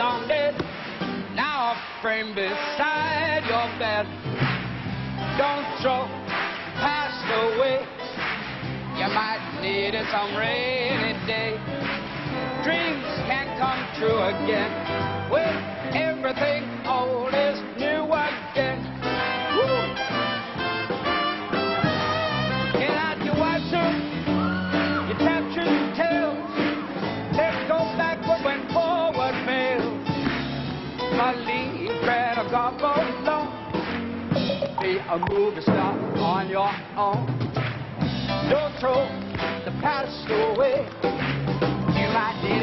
long dead. Now a frame beside your bed. Don't throw past away. You might need it some rainy day. Dreams can come true again when everything old is new again. Woo! Get out your washer, your captured tales. Let's go backward when forward fails. A lead bread of God alone. Be a movie star on your own. Don't throw the past away. You might need